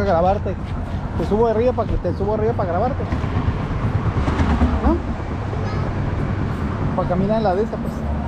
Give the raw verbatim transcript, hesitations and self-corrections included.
para grabarte. Te subo arriba para que te subo arriba para grabarte. ¿No? Para caminar en la de esta, pues.